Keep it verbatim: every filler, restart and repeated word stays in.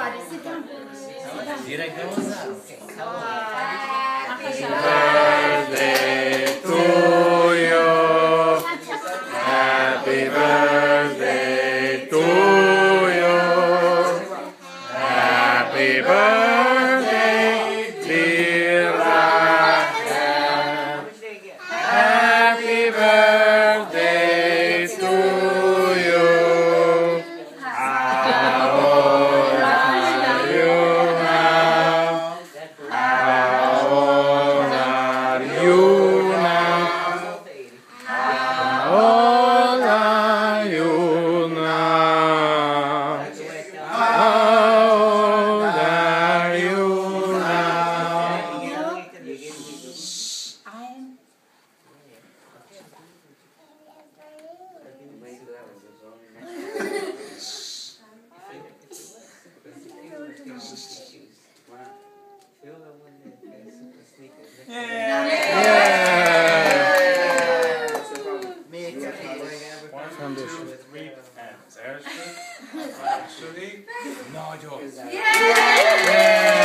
Sorry, sit down. Direct hozzá? Happy birthday to you. Happy birthday to you. Happy birthday, dear Ráchel. Happy birthday to you. How old are you now? How old are you now? How old are you now? How old are you now? Az első, második, nagyon. Yeah!